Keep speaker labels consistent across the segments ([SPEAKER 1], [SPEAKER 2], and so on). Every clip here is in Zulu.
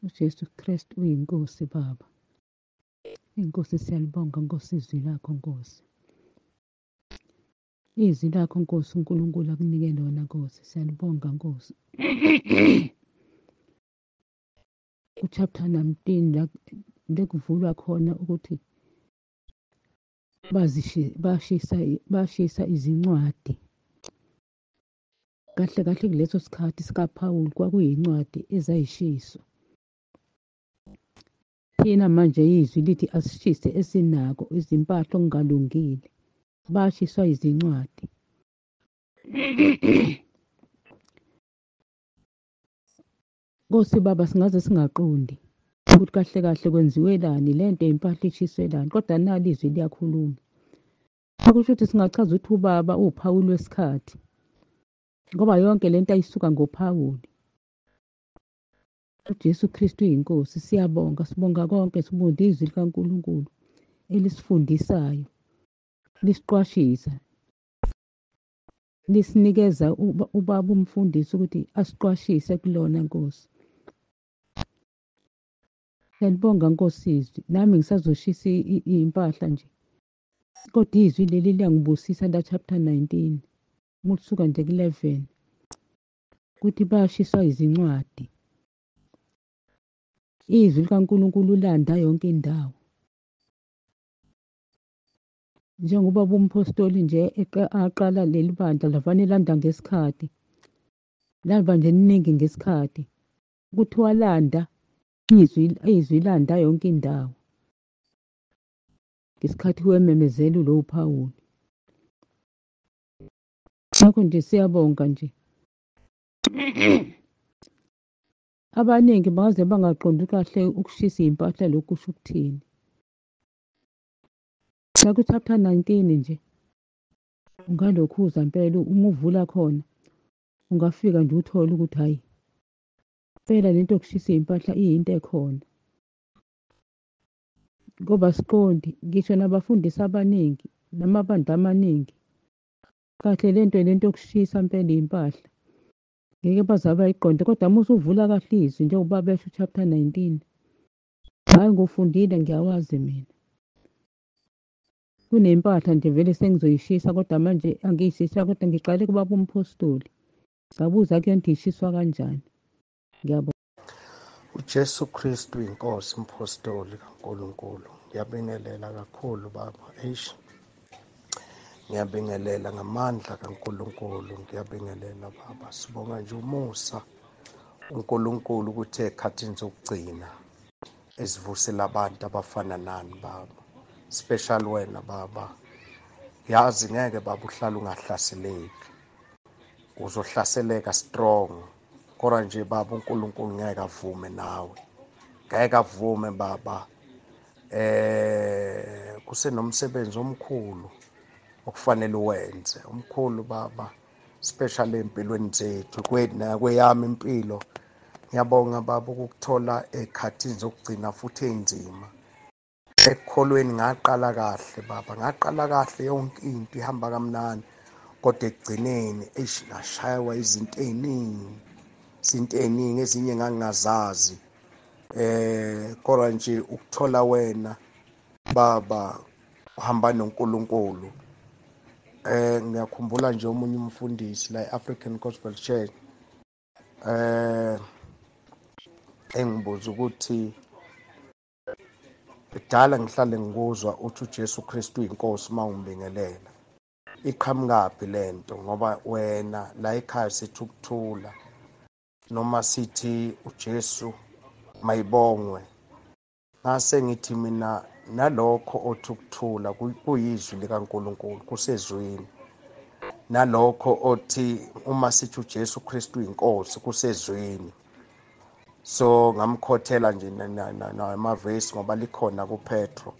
[SPEAKER 1] uJesu Kristu uyinkosi Baba. Inkosi siyalibonga Nkosi izwi lakho Nkosi. Izwi lakho Nkosi uNkulunkulu akunike lona Nkosi. Siyalibonga Nkosi. Ku-chapter 19 la kuvulwa khona ukuthi bashisa izincwadi. Kahle kahle kuleso sikhathi sikaPawulu kwakuyincwadi ezayishiswa. Thina manje izwi lithi asishise esinako izimpahla okungalungile. Bashiswa izincwadi. Nkosi Baba singaze singaqondi ukuthi kahle kahle kwenziwelani lento impahla ishiselani, kodwa nali izwi liyakhuluma. Akusho ukuthi singachaza ukuthi ubaba uPawulu wesikhathi, ngoba yonke lento ayisuka ngoPawulu. uJesu Kristu uyinkosi. Siyabonga, sibonga konke, sibonga izwi likaNkulunkulu elisifundisayo, lisiqwashisa, lisinikeza ubaba umfundisi ukuthi asiqwashise kulona Nkosi. Siyalibonga Nkosi izwi. Nami ngisazoshisa iy'mpahla nje, kodwa izwi leli liyangibusisa la chapter 19 musuka nje ku-11 ukuthi bayashiswa izincwadi. Izwi likaNkulunkulu landa yonke indawo. Njengoba umphostoli nje aqala leli bandla lavane landa ngesikhathi, laba nje liningi ngesikhathi, ukuthi walanda izwi landa yonke indawo ngesikhathi wememezela lo Phawuli. Ngakho nje siyabonga nje. Abaningi bangaze bangaqondi kahle ukushisa iy'mpahla lokhu kusho ukuthini. Ku-chapter 19 nje ungalokhuza mpela, uma uvula khona ungafika nje uthole ukuthi hhayi impela lento yokushisa iy'mpahla iyinto ekhona. Ngoba siqondi ngisho nabafundisi abaningi namabandla amaningi, kahle lento yokushisa mpela iy'mpahla ngeke baze bayiqonde, kodwa uma usuvula kahle izwi njengoba besho chapter 19, hhayi ngufundile, ngiyawazi mina. Kunempahla nje vele sengizoyishisa, kodwa manje angiyishisa, kodwa ngiqale kubaba umphostoli ngabuza kuyona ukuthi ishiswa kanjani. Ngiyabonga.
[SPEAKER 2] uJesu Kristu inkosi, umphostoli kaNkulunkulu. Ngiyabingelela kakhulu Baba. Ngiyabingelela ngamandla kaNkulunkulu. Ngiyabingelela Baba. Sibonga nje umusa uNkulunkulu ukuthi ekhathini zokugcina ezivusela abantu abafana nani Baba. Special wena Baba. Yazi ngeke Baba uhlala ungahlaseleki. Uzohlaseleka strong. Kodwa nje Baba uNkulunkulu ngeke avume nawe. Ngeke avume Baba. Kusenomsebenzi omkhulu okufanele uwenze. Omkhulu Baba. Special empilweni zethu, kweyami impilo. Ngiyabonga Baba ukukuthola ekhathini zokugcina futhi enzima. Ekukholweni ngaqala kahle Baba. Ngaqala kahle yonke into ihamba kamnandi. Kodwa ekugcineni ngashaywa izinto ey'ningi. Izinto ey'ningi ezinye ngangingazazi. Kodwa nje ukuthola wena Baba uhamba noNkulunkulu. Ngiyakhumbula nje omunye umfundisi la e-African Gospel Church engibuza ukuthi kudala ngihlale ngikuzwa uthi uJesu Kristu uyinkosi mawungibingelela. Iqhamukaphi lento? Ngoba wena la ekhaya sithi ukuthula, noma sithi uJesu mayibongwe. Ngase ngithi mina nalokho othi ukuthula kuyizwi likaNkulunkulu, kusezwini. Nalokho othi uma sithi uJesu Kristu uyinkosi kusezwini. So ngamkhothela nje namavesi ngoba likhona kuPetro.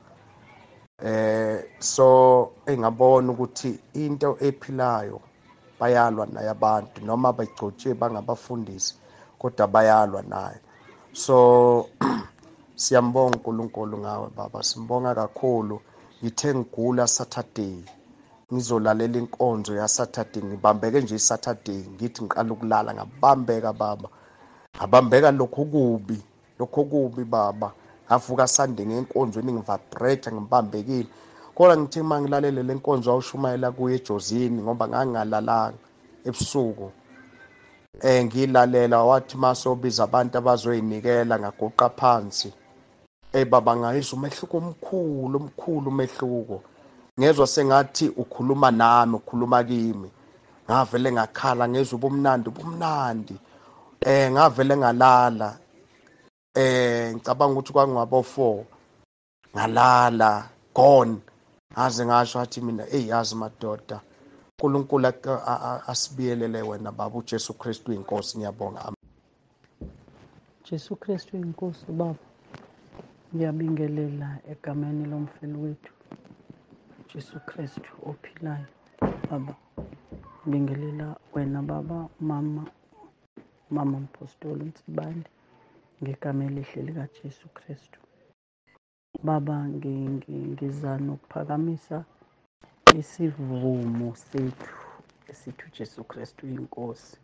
[SPEAKER 2] So engabona ukuthi into ephilayo bayalwa naye abantu, noma begcotshiwe bangabafundisi kodwa bayalwa naye. So siyambonga uNkulunkulu ngawe Baba, simbonga kakhulu. Ngithe ngigula Saturday ngizolalela inkonzo ya Saturday, ngibambeke nje Saturday ngithi ngiqala ukulala ngabambeka Baba. Ngabambeka lokhu kubi lokho kubi baba. Ngavuka Sunday ngenkonzweni ngivibrate ngibambekile. Kodwa ngithe uma ngilalele le nkonzo awushumayela kuye ejozini ngoba ngangalalanga ebusuku. Ngilalela wathi masobiza abantu abazoyinikela ngaguqa phansi. Baba ngayizwa umehluko omkhulu umehluko. Ngezwe sengathi ukhuluma nami, ukhuluma kimi. Ngavele ngakhala ngezwe ubumnandi. Ngavele ngalala. Ngicabanga ukuthi kwangaba 4 ngalala gone. Aze ngasho athi mina yazi madoda uNkulunkulu asibiyelele wena baba uJesu Kristu inkosi ngiyabonga.
[SPEAKER 3] Jesu Kristu inkosi baba. Ngiyabingelela egameni lomfelo wethu Jesu Kristu ophilayo baba. Ngibingelela wena baba mama Mpostoli Nsibande ngegama elihle lika Jesu Kristu. Baba ngiza nokuphakamisa isivumo sethu esithi uJesu Kristu inkosi.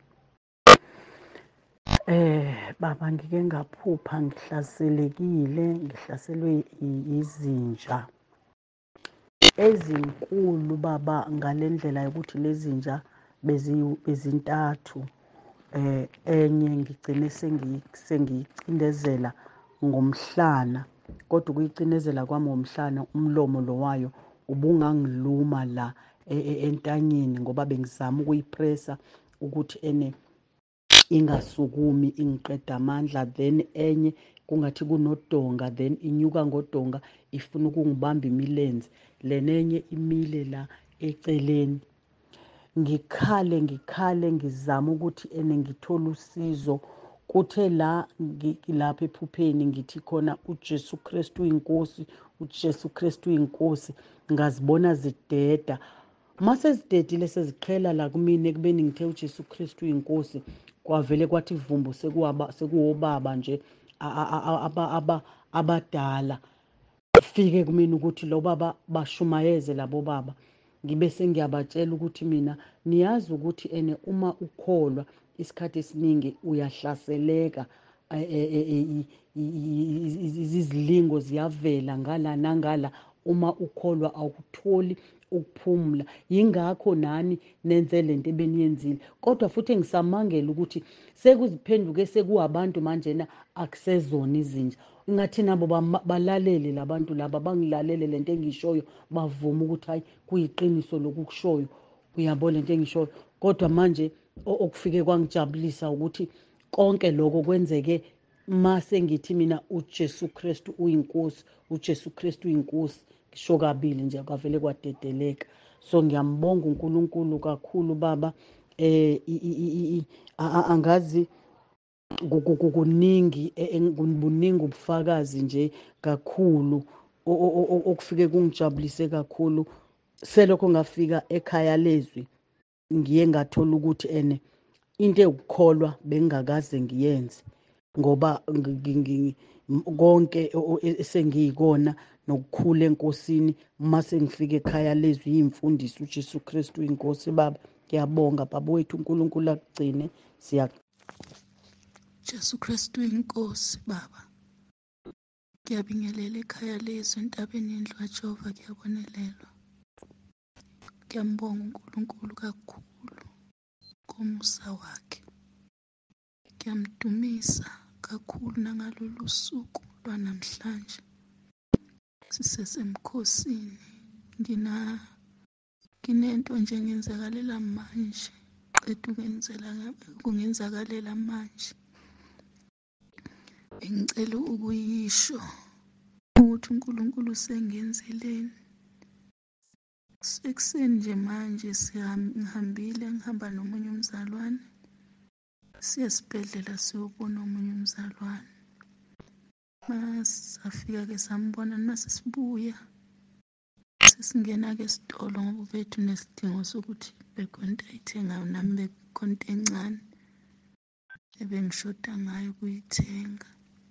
[SPEAKER 3] Baba ngike ngaphupha ngihlaselwe izinja ezinkulu baba, ngalendlela yokuthi lezi zinja bezintathu. Enye ngigcine sengiyicindezela ngomhlana, kodwa ukuyicindezela kwami ngomhlana umlomo lo wayo ubungangiluma la entanyeni ngoba bengizama ukuyipressa ukuthi ingasukumi ingiqeda amandla. Then enye kungathi kunodonga, then inyuka ngodonga ifuna ukungibamba imilenze, lenenye imile la eceleni. Ngikhale ngizama ukuthi ngithole usizo. Kuthe lapha ephupheni ngithi khona uJesu Kristu inkosi, uJesu Kristu inkosi, ngazibona zideda. Mase zidedile seziqhela la kumina ekubeni ngithe uJesu Kristu inkosi, kwavele kwathi vumbu sekuwobaba nje abadala fike kumina ukuthi lo baba bashumayeze labo baba. Ngibe sengiyabatshela ukuthi mina niyazi ukuthi uma ukholwa isikhathi esiningi uyahlaseleka, izilingo ziyavela ngala nangala. Uma ukholwa awukutholi ukuphumula. Yingakho nani nenze lento ebeniyenzile, kodwa futhi ngisamangela ukuthi sekuziphenduke sekuwabantu manjena akusezona izinja. Ingathi nabo balalele labantu laba, bangilalele lento engishoyo, bavuma ukuthi hayi kuyiqiniso lokukushoyo. Uyabona lento engishoyo. Kodwa manje okufike kwangijabulisa ukuthi konke lokho kwenzeke mase ngithi mina uJesu Kristu uyinkosi, uJesu Kristu uyinkosi. Ngisho kabili nje kwavele kwadedeleka. So ngiyambonga uNkulunkulu kakhulu baba. Angazi kuningi buningi ubufakazi nje kakhulu okufike kungijabulise kakhulu. Selokho ngafika ekhaya lezwi ngiye ngathola ukuthi into ekukholwa bengingakaze ngiyenze ngoba konke esengiyikona nokukhula enkosini mase ngifika ekhaya lezwi yimfundiso uJesu Kristu inkosi baba. Ngiyabonga baba wethu uNkulunkulu akugcine.
[SPEAKER 4] Jesu Kristu inkosi baba. Ngiyabingelela ekhaya lezwi entabeni yendlu kaJehova, kuyabonelelwa. Ngiyambonga uNkulunkulu kakhulu ngomusa wakhe. Ngiyamdumisa kakhulu nangalolu suku lwanamhlanje sisesemkhosini. Nginento nje ngenzakalela manje, kungenzakalela manje. Bengicela ukuyisho ukuthi uNkulunkulu sengenzeleni. Sekuseni nje manje ngihamba nomunye umzalwane siya esibhedlela siyobona omunye umzalwane. Masafika-ke sambona mase sibuya sesingena-ke esitolo ngoba bethu nesidingo sokuthi bekhonto ayithengayo nami bekhonto encane ebengishoda ngayo kuyithenga.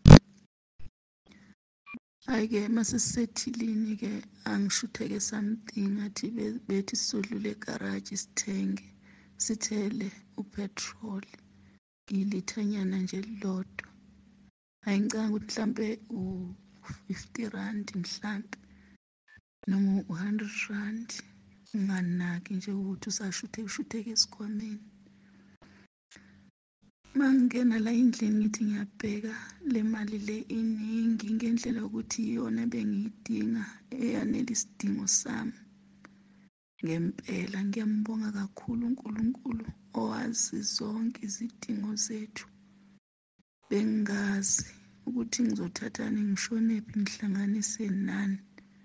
[SPEAKER 4] Hayi-ke masesisethilini-ke angishuthe-ke something athi bethi sisodlula egaraji sithenge, sithele upetrol ilithanyana nje elilodwa. Ayingicanga ukuthi mhlampe u-50 rand mhlampe noma u-100 rand. Unganaki nje ukuthi usashutheke esikhwameni. Mangingena la endlini ngithi ngiyabheka le mali le iningi ngendlela yokuthi iyona bengiyidinga eyanele isidingo sami. Ngempela ngiyambonga kakhulu uNkulunkulu owazi zonke izidingo zethu. Bengazi ukuthi ngizothathani ngishonephi ngihlanganise nani.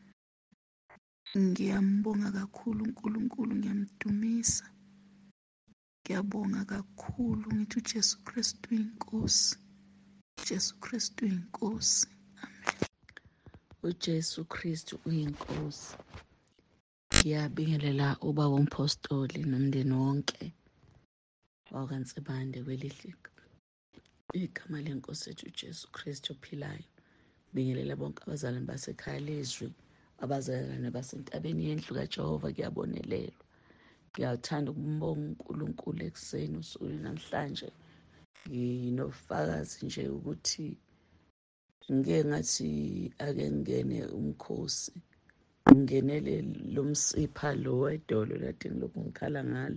[SPEAKER 4] Ngiyambonga kakhulu uNkulunkulu, ngiyamdumisa. Ngiyabonga kakhulu ngithi uJesu Kristu inkosi. uJesu Kristu inkosi. Amen.
[SPEAKER 5] uJesu Kristu uyinkosi. Ngiyabingelela ubaba umpostoli nomndeni wonke wakwaNsibande kwelihlika. Igama lenkosi ethu uJesu Kristu ophilayo. Bingelela bonke abazalwane basekhaya lezwi, abazalwane basentabeni yendlu kaJehova. Kuyabonelelwa. Ngiyathanda ukumbonga uNkulunkulu ekuseni usuku namhlanje. Nginofakazi nje ukuthi ngike ngathi ake ngene umkhosi, ngingenele lo msipha lo wedolo kade ngilokhu ngikhala ngalo.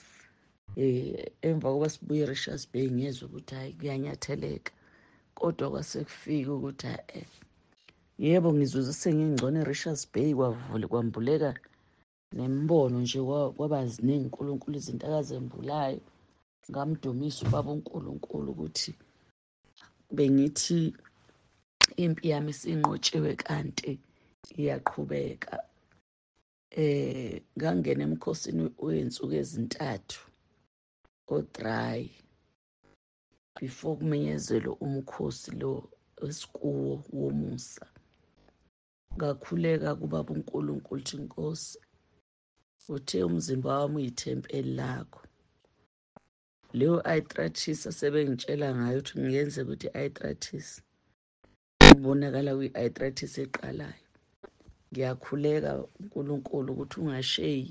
[SPEAKER 5] Emva kokuba sibuye eRichards Bay ngezwe ukuthi hayi kuyanyatheleka, kodwa kwasekufika ukuthi yebo ngizwe sengingcono eRichards Bay. Kwambuleka nembono nje kwaba ziningi uNkulunkulu izinto akazembulayo. Ngamdumisa ubaba uNkulunkulu ukuthi bengithi impi yami sinqotshiwe kanti iyaqhubeka. Ngangena emkhosini wensuku ezintathu o-dry before kumenyezelwe umkhosi lo esikuwo womusa. Ngakhuleka kubaba uNkulunkulu ukuthi Nkosi, uthe umzimba wami uyithempeli lakho. Leyo arthritis asebengitshela ngayo ukuthi ngenze ukuthi arthritis ubonakala kwi-arthritis eqalayo. Ngiyakhuleka uNkulunkulu ukuthi ungasheyi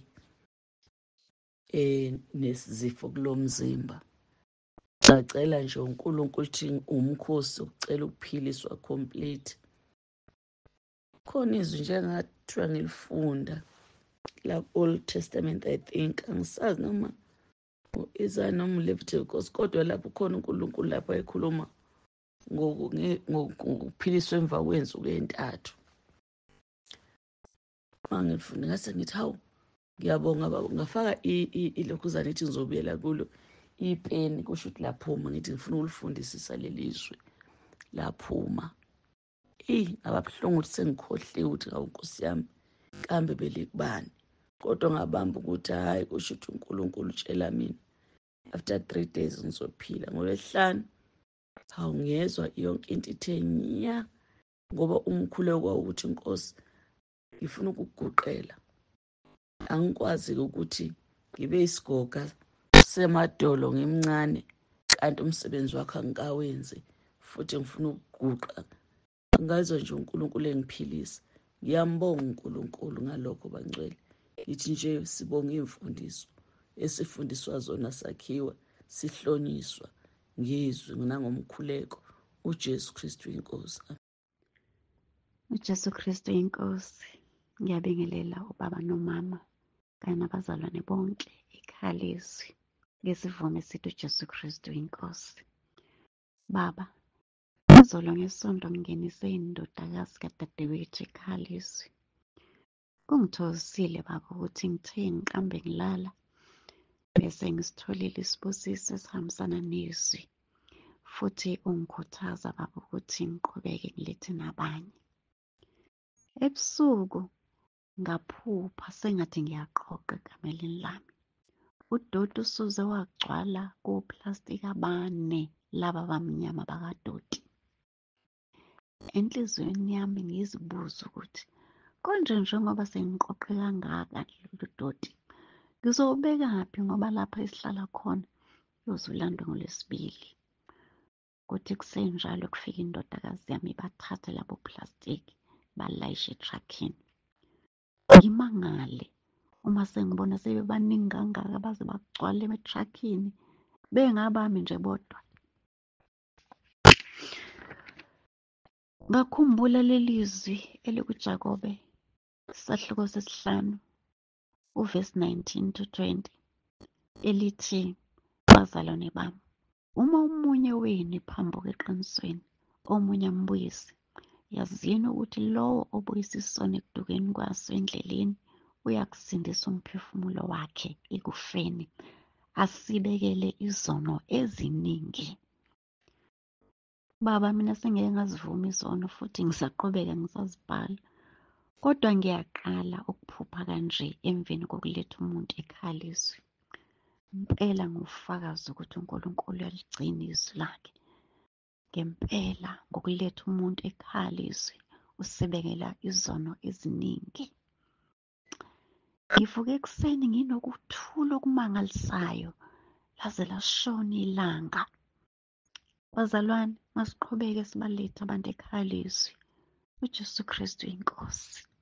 [SPEAKER 5] nesizifo kulo mzimba. Ngacela nje uNkulunkulu ukuthi umkhosi ukucela ukuphiliswa complete. Khona izwi nje ngathiwa ngilifunda la Old Testament, I think angisazi noma Isaiah noma Leviticus, kodwa lapho khona uNkulunkulu lapho ekhuluma ngokuphiliswa emva kwensuku ezintathu. Mangifunda ngase ngithi hawu ngiyabonga baba. Ngafaka ilokhuzana ithi ngizobuyela kulo ipeni, kusho ukuthi laphuma. Ngithi ngifuna ukulifundisisa leli zwi laphuma. Ababuhlungu ukuthi sengikhohliwe ukuthi hawu Nkosi yami kambe belikubani, kodwa ngabamba ukuthi hayi kusho ukuthi uNkulunkulu utshela mina after 3 days ngizophila. ngoLwesihlanu hawu ngiyezwa yonke into ithe nya, ngoba umkhuleko kwawo ukuthi Nkosi ngifuna ukukuguqela. Angikwazi ukuthi ngibe isigoga semadolo ngimncane kanti umsebenzi wakho angikawenzi, futhi ngifuna ukuguqa. Ngazwe nje uNkulunkulu engiphilisa. Ngiyambonga uNkulunkulu ngalokho bangcwele. Ngithi nje sibonga imfundiso esifundiswa zona, sakhiwa sihlonyiswa ngizwi nangomkhuleko. uJesu Kristu inkosi.
[SPEAKER 6] uJesu Kristu inkosi. Ngiyabingelela ubaba nomama kanye nabazalwane bonke ekhaya lezwi ngesivume sithi uJesu Kristu inkosi. Baba, izolo ngesonto ngingenise indodakazi kadadewethu ekhaya lezwi. Kungithokozisile baba ukuthi ngithe ngiqambe ngilala bese ngisitholile isibusiso esihambisana nezwi, futhi ungikhuthaza baba ukuthi ngiqhubeke ngilethe nabanye. Ebusuku ngaphupha sengathi ngiyaqoqa ekameleni lami. Udoti usuze wagcwala koplastika abane laba bamnyama bakadoti. Enhliziyweni yami ngizibuza ukuthi konje njengoba sengiqoqe kangaka lolu doti ngizobekaphi, ngoba lapha esihlala khona yozulandwe ngoLwesibili. Kuthi kusenjalo kufika indodakazi yami bathathe labo plastiki balayishe etruckini. Ngimangale uma sengibona sebebaningi kangaka baze bagcwale etruckini bengabami nje bodwa. Ngakhumbula lelizwi elikuJakobe isahluko sesihlanu uvesi 19 to 20 elithi, bazalwane bami, uma omunye wenu ephambuka eqinisweni, omunye ambuyise, yazini ukuthi lowo obuyisa isono ekudukeni kwaso endleleni uyakusindisa umphefumulo wakhe ekufeni, asibekele izono eziningi. Baba, mina sengeke ngazivuma izono futhi ngisaqhubeka ngisazibhala, kodwa ngiyaqala ukuphupha kanje emveni kokuletha umuntu ekhaliswe. Impela ngufakazi ukuthi uNkulunkulu uyaligcina izwi lakhe. Ngempela ngokuletha umuntu ekhaliswe usibekela izono eziningi. Ngivuke ekuseni nginokuthula okumangalisayo laze lashona ilanga. Bazalwane, masiqhubeke sibalethe abantu ekhaliswe. uJesu Kristu inkosi.